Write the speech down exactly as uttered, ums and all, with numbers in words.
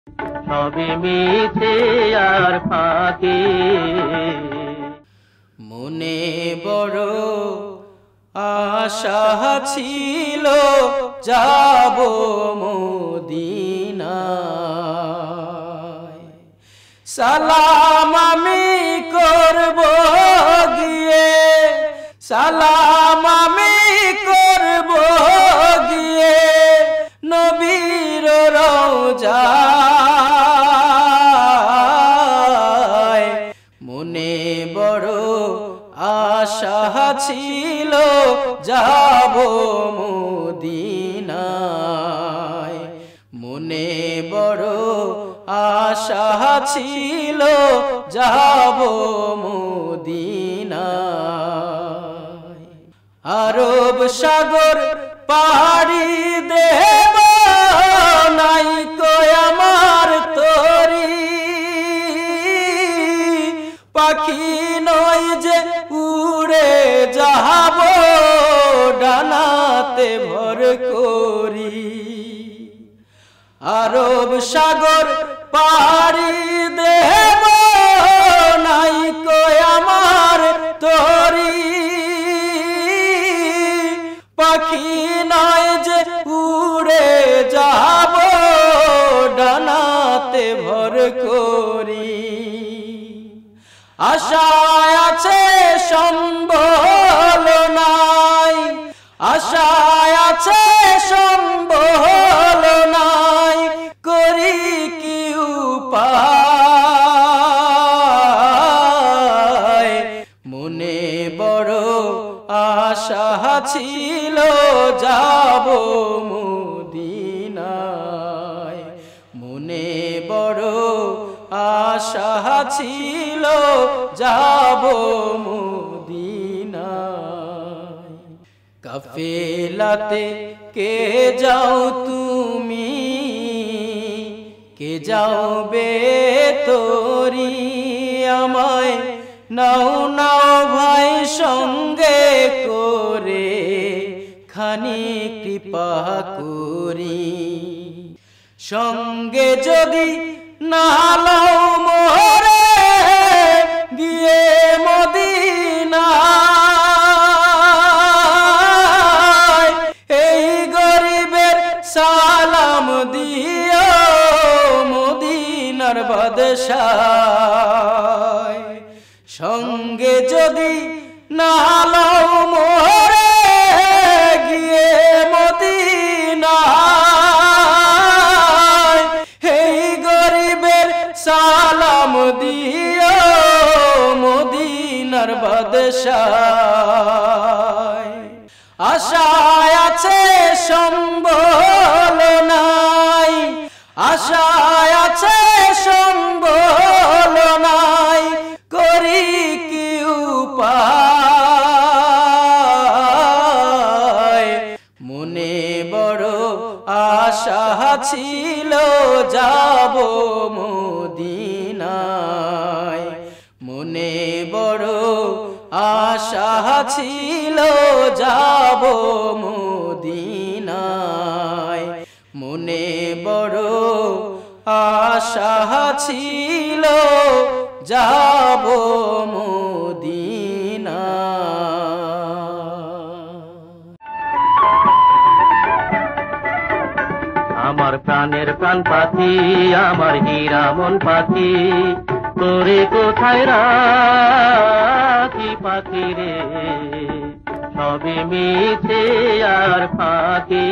সবই মিছে আর ফাঁকি। মনে বড় আশা ছিল যাব মদিনায়, সালাম আমি করব গিয়ে, সালাম আমি করব গিয়ে নবীর রওজায়। মনে বড় আশা ছিল যাব মদিনায়, মনে বড় আশা ছিল যাব মদিনায়। আরব সাগর পাড়ি দেব নাই কয় আমার তরি, পাখি নয় যে উড়ে যাব ডানাতে ভর করি। আরব সাগর পাড়ি দেব নাই কয় আমার তরি, পাখি নয় যে উড়ে যাব ডানাতে ভর করি। আশায় আছে সম্বল নাই, আশায় আছে সম্বল নাই, করি কি উপায়। মনে বড় আশা ছিল যাব মদিনায়, মনে বড় আশা ছিল যাব মদিনায়। কাফেলাতে কে যাও তুমি, কে যাও বে তোরি, আমায় নাও নাও ভাই সঙ্গে করে, খানি কৃপা করি। সঙ্গে যদি না লও মোরে গিয়ে মদিনায়, এই গরিবের সালাম দিও মদিনার বাদশায়। সঙ্গে যদি না লও মোরে গিয়ে মদিনায়, এই গরিবের সালাম দিও মদিনার বাদশায়। আশায় আছে সম্বল নাই, আশায় আছে সম্বল নাই, করি কি উপায়। মনে বড় আশা ছিল যাব মদিনায়, মনে বড় আশা ছিল যাব মদিনায়, মনে বড় আশা ছিল যাব মদিনায়। আমার প্রাণের প্রাণ পাখি, আমার হীরা মন পাখি, তোরে কোথায় রাখি পাখি রে, সবই মিছে আর ফাঁকি।